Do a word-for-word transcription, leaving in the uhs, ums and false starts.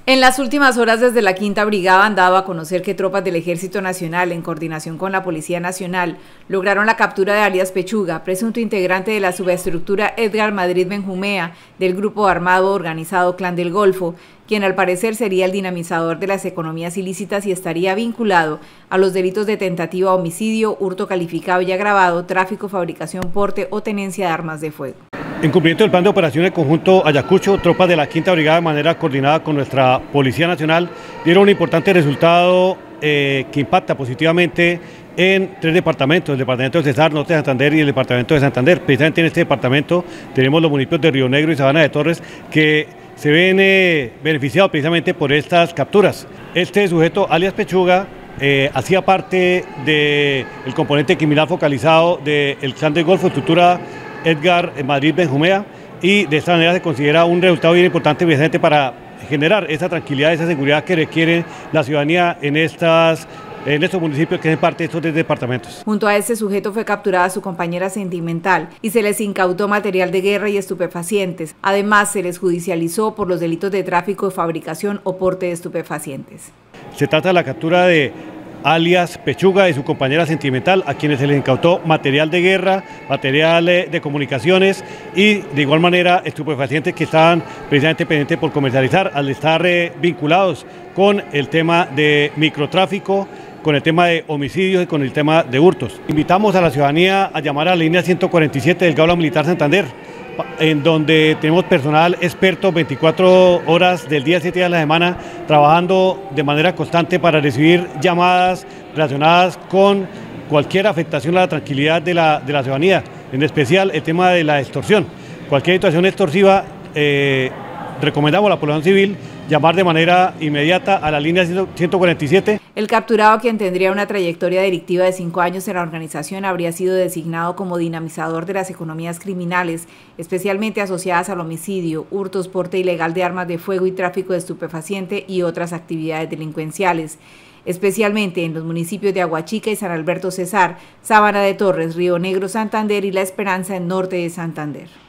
En las últimas horas, desde la Quinta Brigada han dado a conocer que tropas del Ejército Nacional, en coordinación con la Policía Nacional, lograron la captura de alias Pechuga, presunto integrante de la subestructura Edgar Madrid Benjumea del grupo armado organizado Clan del Golfo, quien al parecer sería el dinamizador de las economías ilícitas y estaría vinculado a los delitos de tentativa homicidio, hurto calificado y agravado, tráfico, fabricación, porte o tenencia de armas de fuego. En cumplimiento del plan de operaciones conjunto Ayacucho, tropas de la Quinta Brigada de manera coordinada con nuestra Policía Nacional dieron un importante resultado eh, que impacta positivamente en tres departamentos, el departamento de Cesar, Norte de Santander y el departamento de Santander. Precisamente en este departamento tenemos los municipios de Río Negro y Sabana de Torres que se ven eh, beneficiados precisamente por estas capturas. Este sujeto, alias Pechuga, eh, hacía parte del componente criminal focalizado del Clan del Golfo, estructura Edgar Madrid Benjumea, y de esta manera se considera un resultado bien importante precisamente para generar esa tranquilidad, esa seguridad que requiere la ciudadanía en estas en estos municipios que hacen parte de estos tres departamentos. Junto a este sujeto fue capturada su compañera sentimental y se les incautó material de guerra y estupefacientes. Además, se les judicializó por los delitos de tráfico, fabricación o porte de estupefacientes. Se trata de la captura de alias Pechuga y su compañera sentimental, a quienes se les incautó material de guerra, material de comunicaciones y de igual manera estupefacientes que estaban precisamente pendientes por comercializar al estar eh, vinculados con el tema de microtráfico, con el tema de homicidios y con el tema de hurtos. Invitamos a la ciudadanía a llamar a la línea ciento cuarenta y siete del Gaula Militar Santander, en donde tenemos personal experto veinticuatro horas del día, siete días a la semana, trabajando de manera constante para recibir llamadas relacionadas con cualquier afectación a la tranquilidad de la, de la ciudadanía, en especial el tema de la extorsión. Cualquier situación extorsiva, eh, recomendamos a la población civil llamar de manera inmediata a la línea ciento cuarenta y siete. El capturado, quien tendría una trayectoria delictiva de cinco años en la organización, habría sido designado como dinamizador de las economías criminales, especialmente asociadas al homicidio, hurtos, porte ilegal de armas de fuego y tráfico de estupefaciente y otras actividades delincuenciales, especialmente en los municipios de Aguachica y San Alberto Cesar, Sabana de Torres, Río Negro, Santander y La Esperanza en norte de Santander.